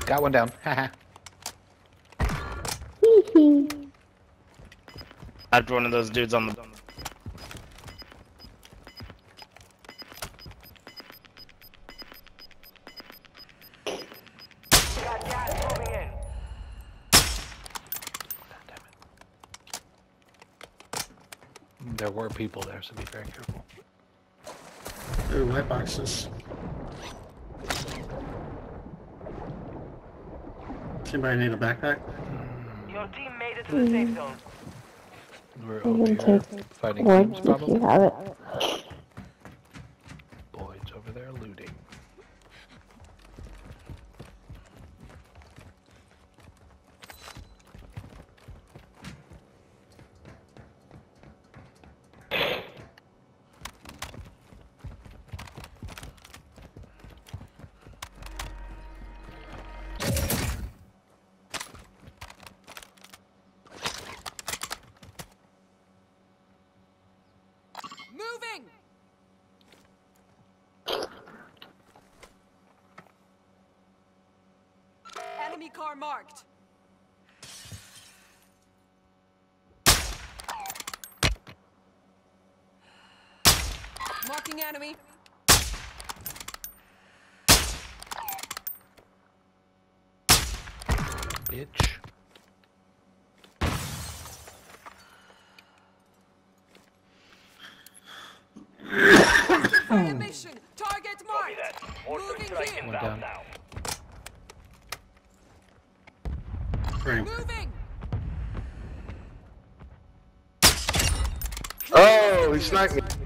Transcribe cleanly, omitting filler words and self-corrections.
Got one down. Haha. I had one of those dudes on the. There were people there, so be very careful. Ooh, white boxes. Does anybody need a backpack? Your team made it to the safe zone. We're over here fighting teams, probably. You have it. Boyd's over there looting. Moving! Enemy car marked. Marking enemy. Bitch. Fire mission. Target marked. Moving here. One down. Frame. Moving. Oh, he sniped me.